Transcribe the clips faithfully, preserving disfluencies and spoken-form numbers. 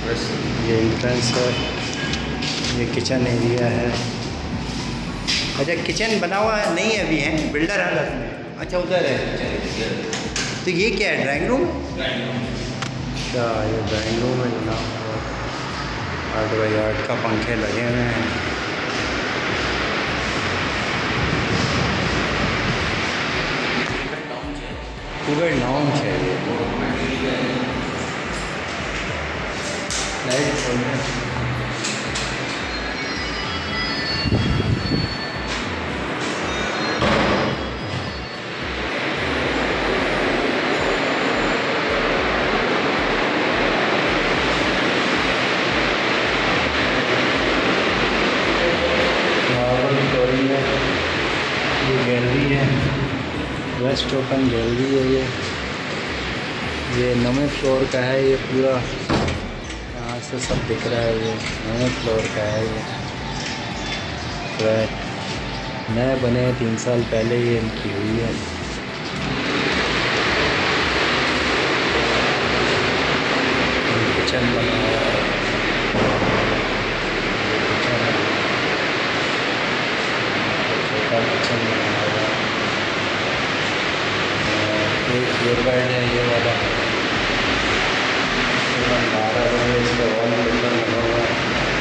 बस ये एंट्रेंस है, ये किचन एरिया है। अच्छा किचन बना हुआ है नहीं है अभी है, बिल्डर हालत में। अच्छा उधर है, तो ये क्या है, ड्राइंग रूम? अच्छा ये ड्राइंग रूम है जनाब, आठ बाई आठ का पंखे लगे हुए हैं। पूरे नाउन चाहिए लाइट खोलने। ये गैलरी है, वेस्ट ओपन गैलरी है। ये ये नवे फ्लोर का है, ये पूरा यहाँ से सब दिख रहा है। ये नवे फ्लोर का है, ये फ्लैट नए बने हैं, तीन साल पहले ये इनकी हुई है। किचन बना हुआ है, किचन बना हुआ है। एक फ्लोर बेड है ये वाला, बारह बजे इसका वॉल पेपर लगा हुआ है।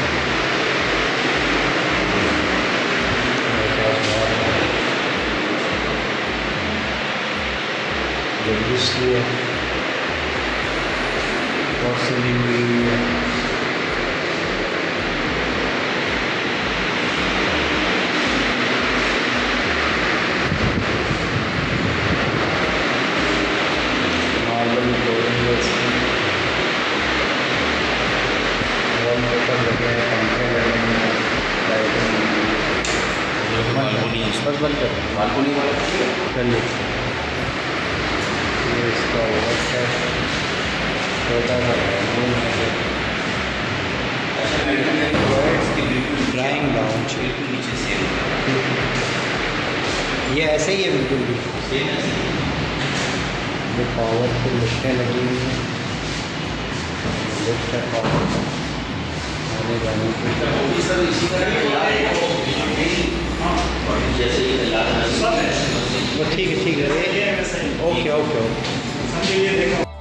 रजिस्ट्री है, सीलिंग हुई है। बस बंद कर बालकनी वाला कर लीजिए। ये इसका वर्क है, छोटा सा रूम है, ड्राइंग लाउंज नीचे से ये ऐसे ही है बिल्कुल भी। ये पावर की लिफ्टें लगी हुई हैं, लिफ्ट है पावर आने जाने की। सर इसी का जैसे ये ठीक है ठीक है, ओके ओके ओके।